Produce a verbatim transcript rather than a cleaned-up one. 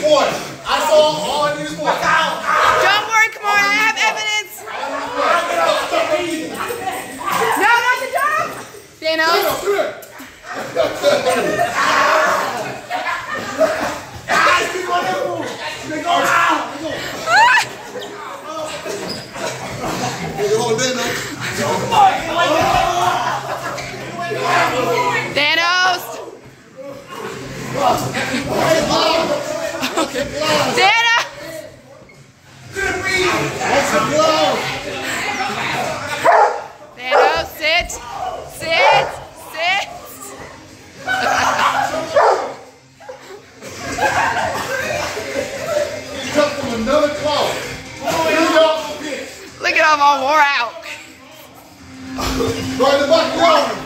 one. I saw all I need is one. Don't worry, come on, I have evidence. No, not the dog. Thanos. Thanos. Thanos. Thanos, sit. Sit. Sit. Took from another claw. Look at them all wore out. Right in the back of the arm.